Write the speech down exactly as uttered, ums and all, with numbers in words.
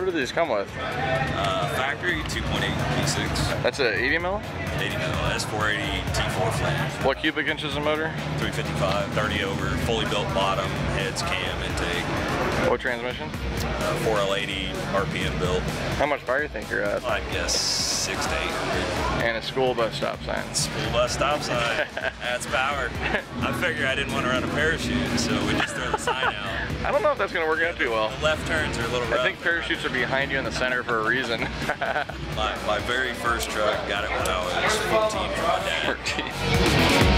do these come with? Uh, factory two point eight V six. That's a eighty mil? eighty mil S four eighty T four flange. What cubic inches of motor? three fifty-five, thirty over, fully built bottom, heads, cam, intake. What transmission? Uh, four L eighty R P M built. How much power do you think you're at? I guess six to eight hundred. And a school bus stop sign. School bus stop sign. That's power. I figured I didn't want to run a parachute, so we just throw the sign out. I don't know if that's going to work out too well. The left turns are a little rough. I think parachutes are behind you in the center for a reason. my, my very first truck, got it when I was fourteen from my dad. fourteen.